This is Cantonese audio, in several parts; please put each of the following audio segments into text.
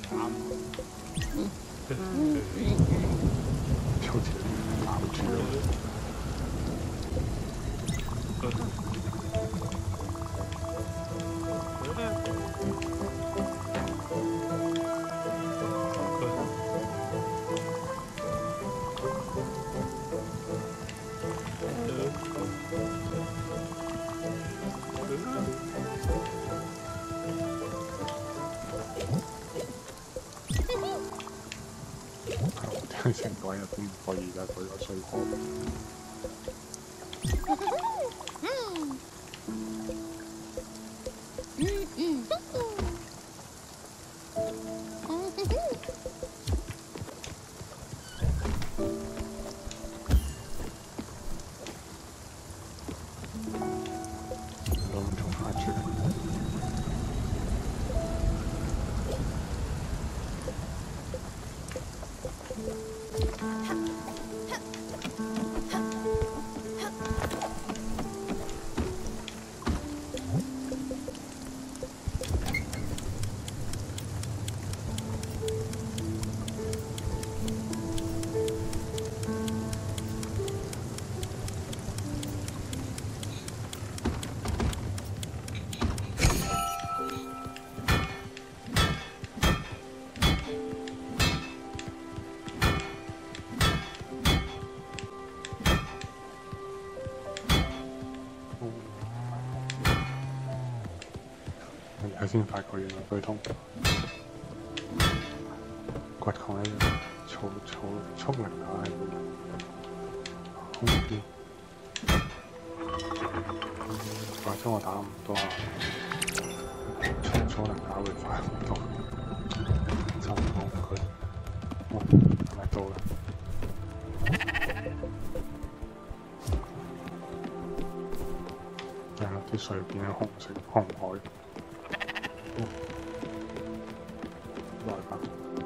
跳起来拿不去了。成個人都唔可以啦，佢個水果。龍從下出嚟。而家先發覺原來佢同掘礦一樣，儲速力係空啲，或者我打唔多下，速力打會快好多。就唔講佢，係咪到啦？啲水變咗紅色，紅海。來吧。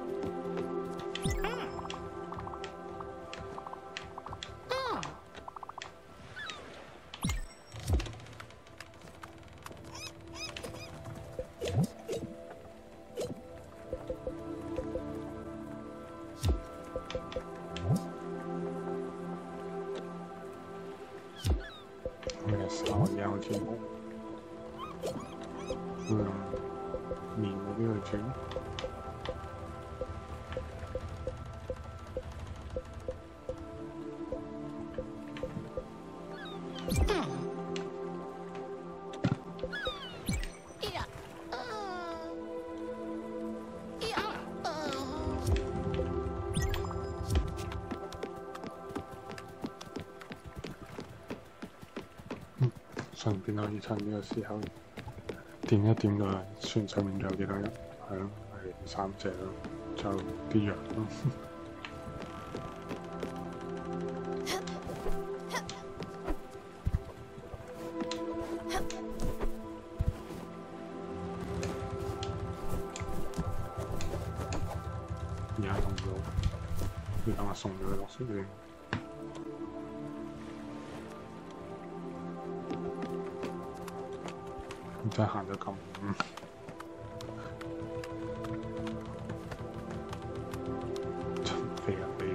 咩時候有節目？面嗰啲去整。順便可以趁呢個時候點一點個船上面仲有幾多人？係咯，係3隻咯，就啲羊咯。而家同咗，要等我送咗佢落水先。真係行咗咁，真飛啊飛！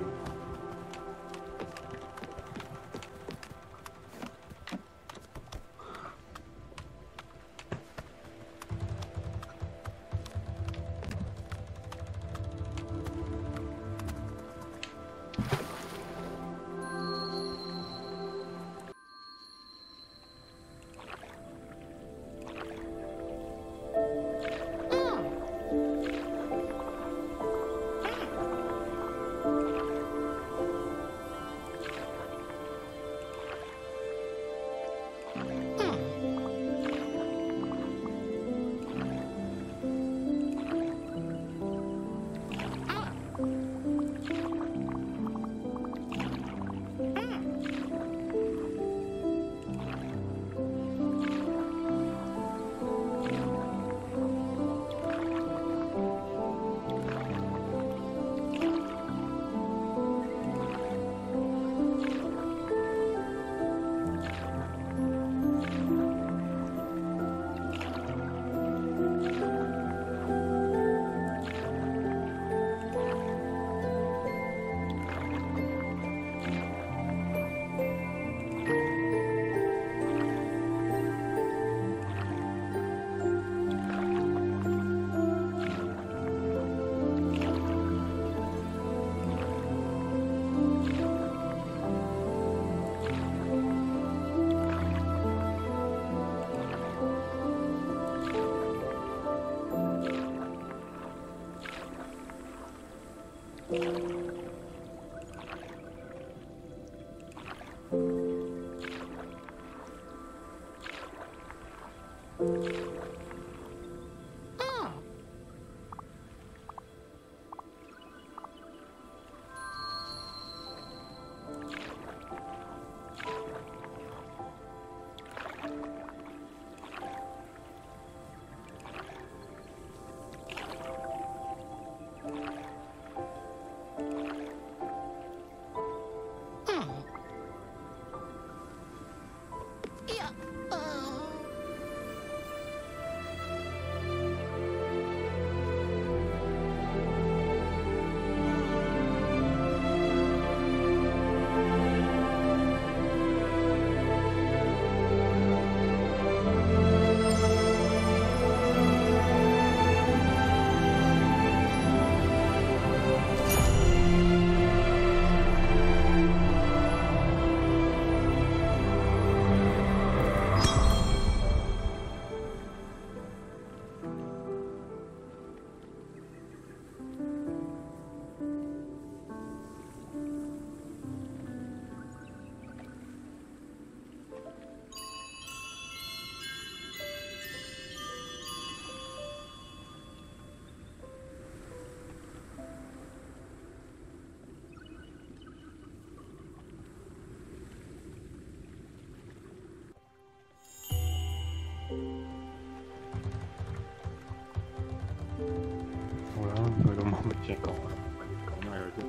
好啦，去到冇乜嘢講啦，講埋佢啲，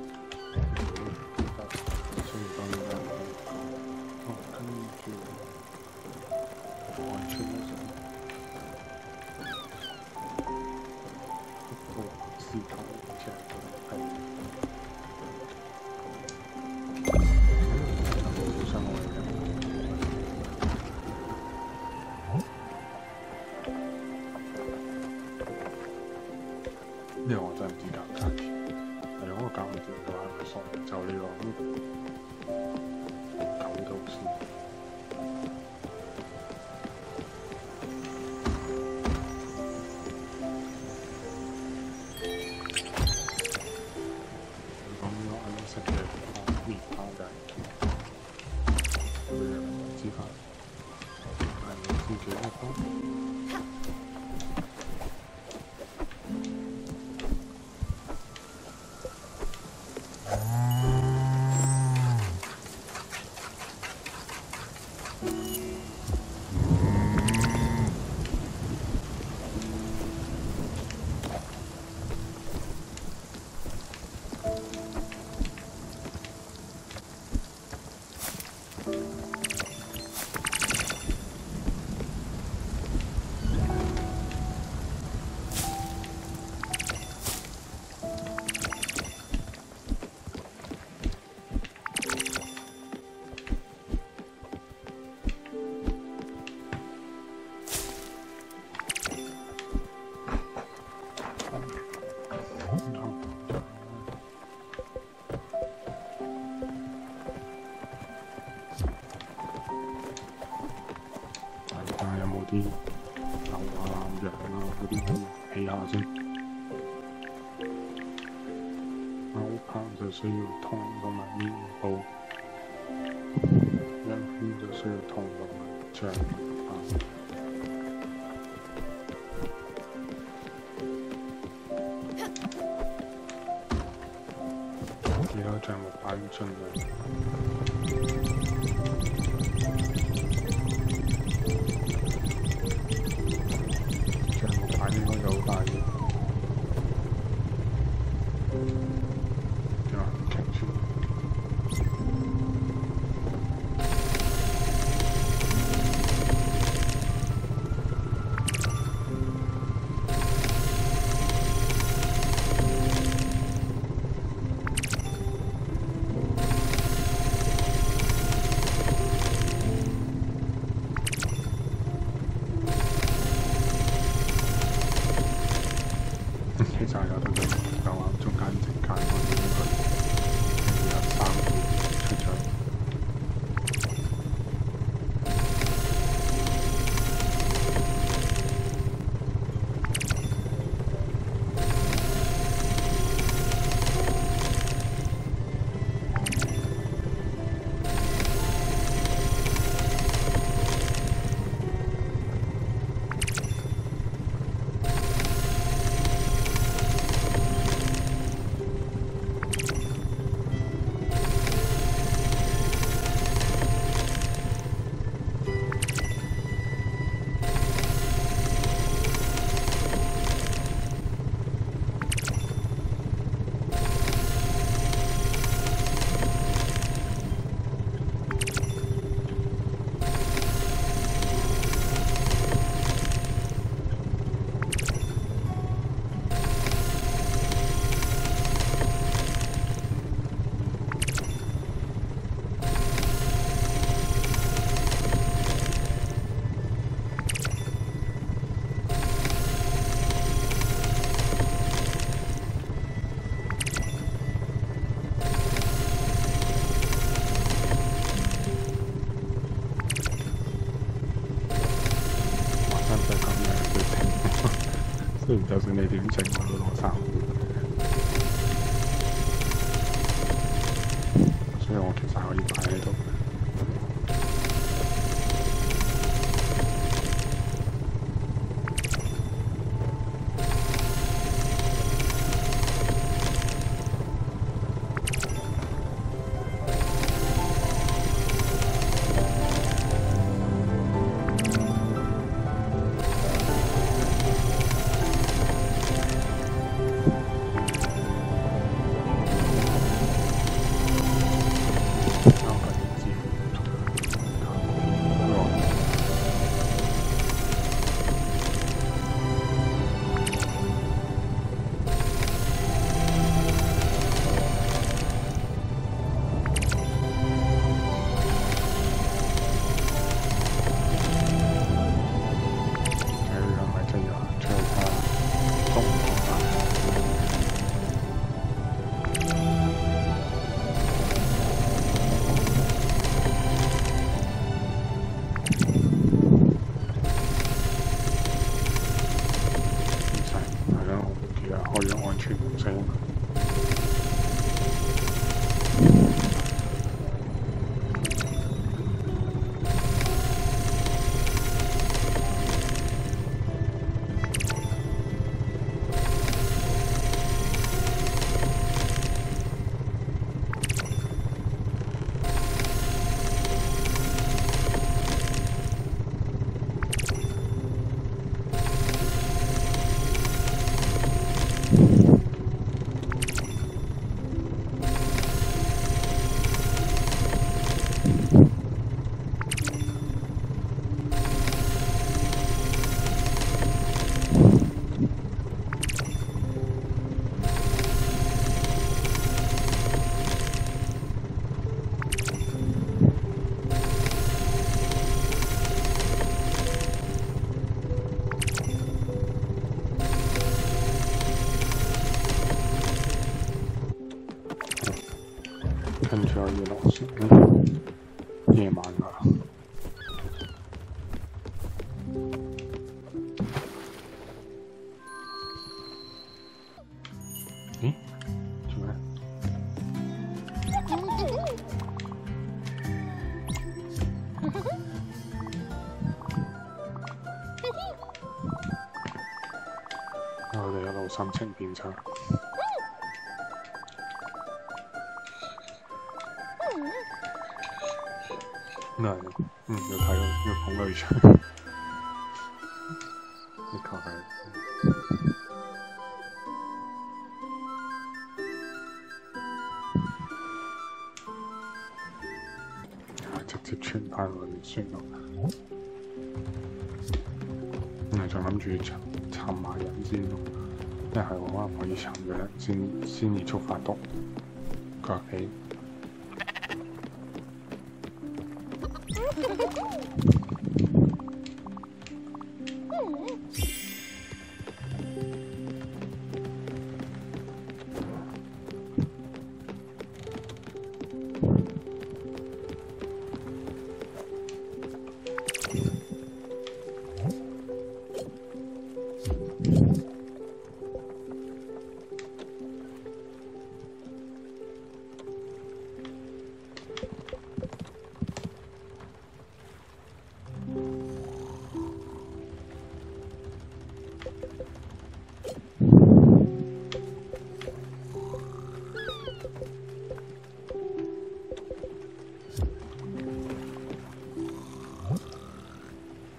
所以當然啦，跟住外出嗰陣，一個時間其實係冇相愛嘅。呢個我真係唔知搞價錢，係如果我搞唔掂嘅話，佢送就呢個9度先。咁我啱食嘅麵包嘅，每日唔知法，係我自己嘅包。啲牛啊、羊啊嗰啲起下先。牛棚就需要銅同埋棉布，羊圈就需要銅同埋橡板。其他橡木擺唔進嚟。應該就好大嘅，點啊？停住！ 雖然就算你點整我都攞3，所以我其實可以擺喺度。跟住我要落船夜晚㗎啦。咦？做咩？我哋一路心情變差。有睇到要捧女出，的確係。直接穿翻去算咯。我仲諗住尋埋人先咯，一係我可能可以尋咗人先而觸發到腳氣。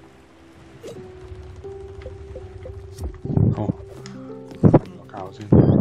好，瞓個覺先。